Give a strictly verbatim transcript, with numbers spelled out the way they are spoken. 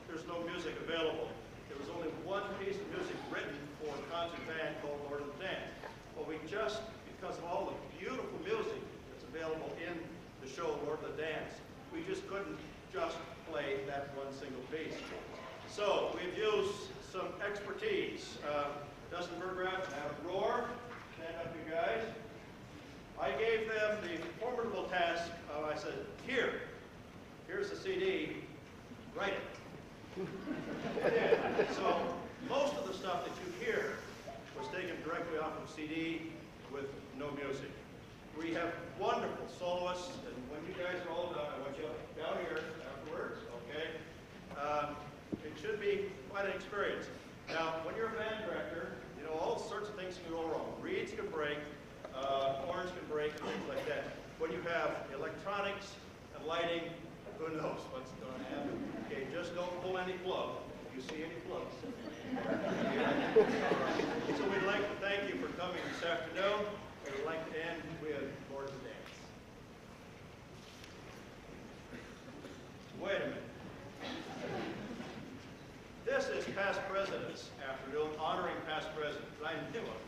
there's no music available. There was only one piece of music written for a concert band called Lord of the Dance. But we just, because of all the beautiful music that's available in the show Lord of the Dance, we just couldn't just play that one single piece. So we've used some expertise. Uh, Dustin Berggraf and Adam Rohr, stand up you guys. I gave them the formidable task of, I said, here, here's the C D, write it. Yeah. So most of the stuff that you hear was taken directly off of C D with no music. We have wonderful soloists, and when you guys are all done, I want you down here afterwards, okay? Um, it should be quite an experience. Now, when you're a band director, you know, all sorts of things can go wrong. Reeds can break, uh, horns can break, and things like that. When you have electronics and lighting, who knows what's going to happen. Okay, just don't pull any plug if you see any plugs. So we'd like to thank you for coming this afternoon. And we'd like to end with Lord of the Dance. Wait a minute. This is past presidents afternoon, honoring past presidents. I knew it.